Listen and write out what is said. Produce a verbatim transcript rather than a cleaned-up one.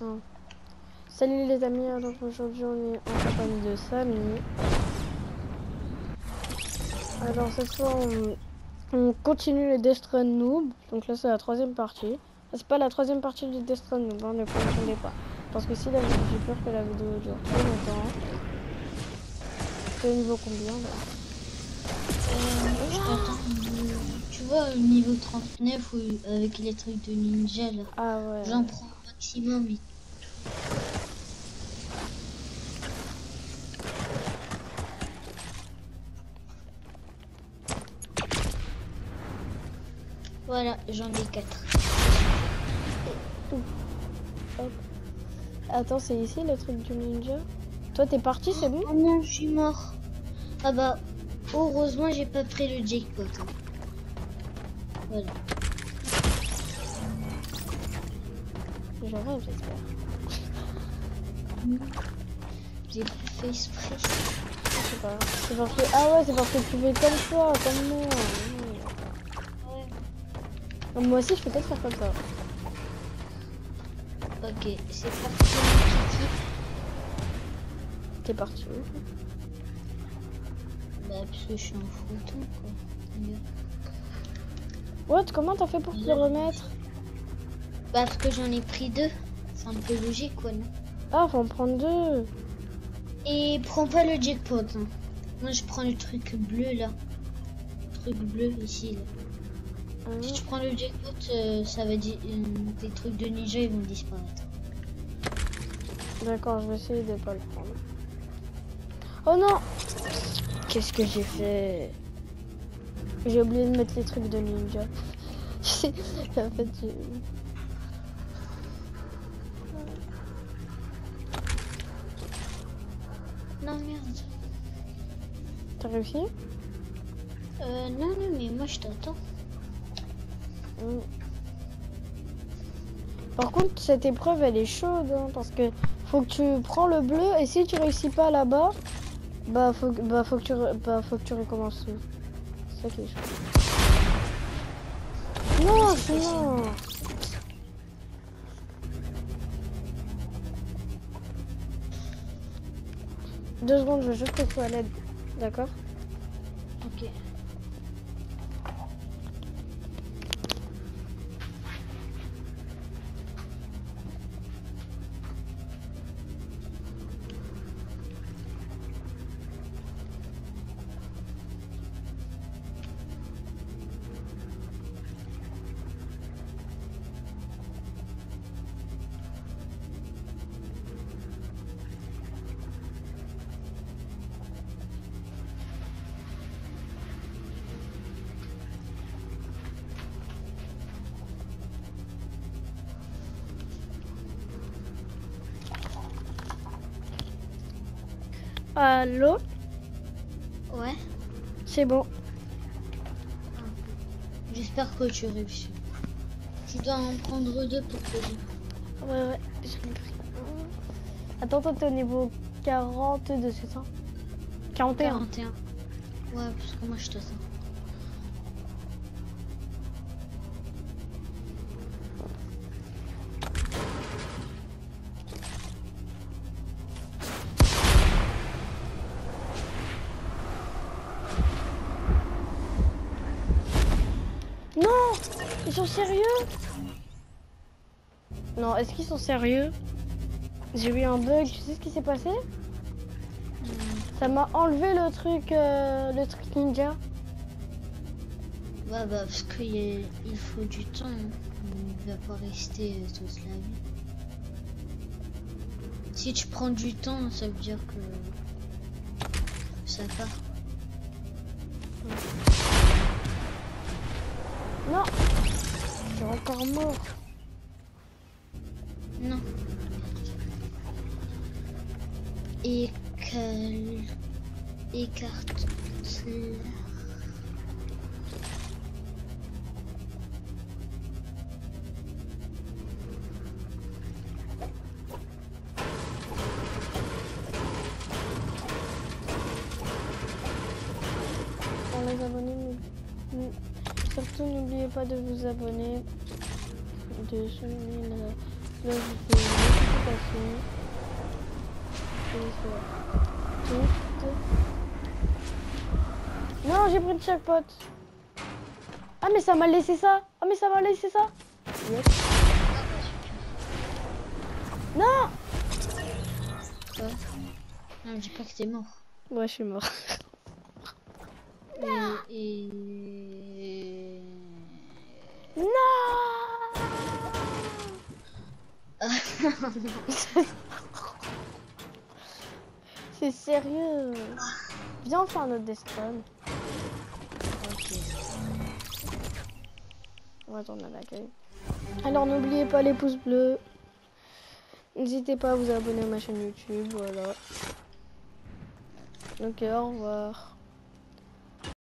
Non. Salut les amis, alors aujourd'hui on est en compagnie de Samy. Alors cette fois on, on continue les Death Run Noob. Donc là c'est la troisième partie. Ah, c'est pas la troisième partie du Death Run Noob, hein, ne confondez pas. Parce que si la vidéo, j'ai peur que la vidéo dure trop longtemps. C'est au niveau combien là? Euh, je t'attends. Tu vois, au niveau trente-neuf, où, avec les trucs de ninja, là, Ah ouais. j'en prends un maximum. Et... Voilà, j'en ai quatre. Hop. Attends, c'est ici le truc du ninja? Toi t'es parti, c'est bon? Oh non, je suis mort. Ah bah, heureusement, j'ai pas pris le jackpot. Hein. Voilà. J'arrive, j'espère. J'ai pas fait exprès. C'est pas grave. C'est parce que... Ah ouais, c'est parce que tu fais comme ça, comme moi. Ouais. Donc, moi aussi, je peux peut-être faire comme ça. Ok, c'est parti, mon kiki. T'es parti où? Bah, parce que je suis en photo, quoi. What? Comment t'as fait pour te le remettre? Bah, parce que j'en ai pris deux. C'est un peu logique, quoi, non? Ah, faut en prendre deux. Et prends pas le jackpot. Hein. Moi, je prends le truc bleu, là. Le truc bleu, ici, là. Ah. Si tu prends le jackpot, euh, ça va dire... Euh, tes trucs de ninja, ils vont disparaître. D'accord, je vais essayer de pas le prendre. Oh non! Qu'est-ce que j'ai fait? J'ai oublié de mettre les trucs de ninja. En fait, j'ai... Non, merde. T'as réussi? Euh, non, non, mais moi, je t'attends. Mm. Par contre, cette épreuve, elle est chaude, hein, parce que faut que tu prends le bleu, et si tu réussis pas là-bas, bah faut, bah, faut, que tu, bah, faut que tu recommences. C'est ça qui est chaud. Non, sinon... Deux secondes, je vais juste aux toilettes, d'accord? Ok. Allô? Ouais. C'est bon. J'espère que tu réussis. Tu dois en prendre deux pour te dire. Ouais, ouais, je l'ai pris. Attends, toi, t'es au niveau quarante-deux, c'est ça? quarante et un. quarante et un. Ouais, parce que moi, je t'attends. Non! Ils sont sérieux? Non, est-ce qu'ils sont sérieux? J'ai eu un bug, tu sais ce qui s'est passé? Mmh. Ça m'a enlevé le truc, euh, le truc ninja. Ouais, bah, parce qu'il il faut du temps. Hein. Il va pas rester euh, toute la vie. Si tu prends du temps, ça veut dire que ça part. Non! Je suis encore mort. Non. Écal... Écarte... Pour les abonnés, surtout n'oubliez pas de vous abonner. De souligner Là, je fais une notification. Non, j'ai pris le jackpot. Ah, mais ça m'a laissé ça. Ah, mais ça m'a laissé ça. Yes. Non. Quoi? Non, me dis pas que t'es mort. Ouais, je suis mort. Et... et... Non. C'est sérieux. Viens, on fait un autre Death Run. Ok. On va attendre à l'accueil. Alors, n'oubliez pas les pouces bleus. N'hésitez pas à vous abonner à ma chaîne YouTube. Voilà. Donc, au revoir.